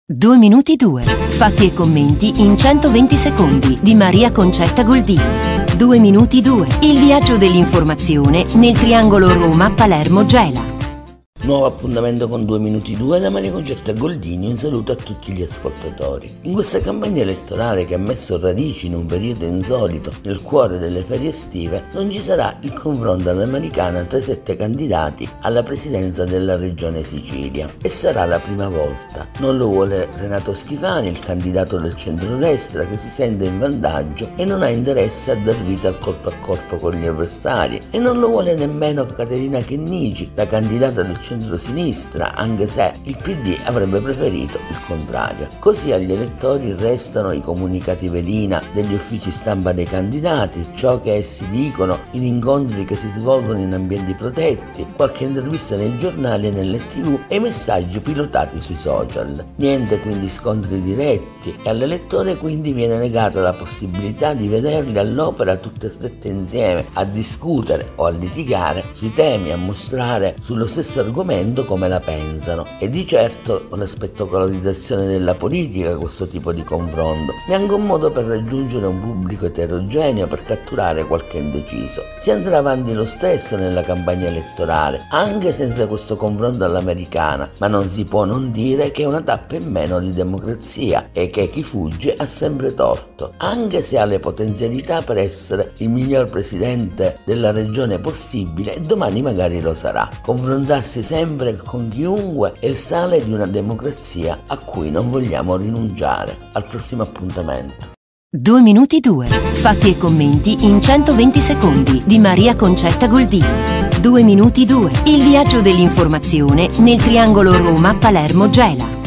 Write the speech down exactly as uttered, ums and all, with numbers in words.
due minuti due. Fatti e commenti in centoventi secondi di Maria Concetta Goldini. due minuti due. Il viaggio dell'informazione nel triangolo Roma-Palermo-Gela. Nuovo appuntamento con due minuti due da Maria Concetta Goldini. Un saluto a tutti gli ascoltatori. In questa campagna elettorale che ha messo radici in un periodo insolito nel cuore delle ferie estive, non ci sarà il confronto all'americana tra i sette candidati alla presidenza della regione Sicilia. E sarà la prima volta. Non lo vuole Renato Schifani, il candidato del centrodestra che si sente in vantaggio e non ha interesse a dar vita al corpo a corpo con gli avversari. E non lo vuole nemmeno Caterina Chennici, la candidata del centro-sinistra, anche se il P D avrebbe preferito il contrario. Così agli elettori restano i comunicati velina degli uffici stampa dei candidati, ciò che essi dicono in incontri che si svolgono in ambienti protetti, qualche intervista nei giornali e nelle tv e i messaggi pilotati sui social. Niente quindi scontri diretti e all'elettore quindi viene negata la possibilità di vederli all'opera tutte e sette insieme a discutere o a litigare sui temi, a mostrare sullo stesso argomento come la pensano. E di certo la spettacolarizzazione della politica, questo tipo di confronto, è anche un modo per raggiungere un pubblico eterogeneo, per catturare qualche indeciso. Si andrà avanti lo stesso nella campagna elettorale, anche senza questo confronto all'americana, ma non si può non dire che è una tappa in meno di democrazia e che chi fugge ha sempre torto, anche se ha le potenzialità per essere il miglior presidente della regione possibile e domani magari lo sarà. Confrontarsi sempre con chiunque è il sale di una democrazia a cui non vogliamo rinunciare. Al prossimo appuntamento. due minuti due. Fatti e commenti in centoventi secondi di Maria Concetta Goldini. due minuti due. Il viaggio dell'informazione nel triangolo Roma-Palermo-Gela.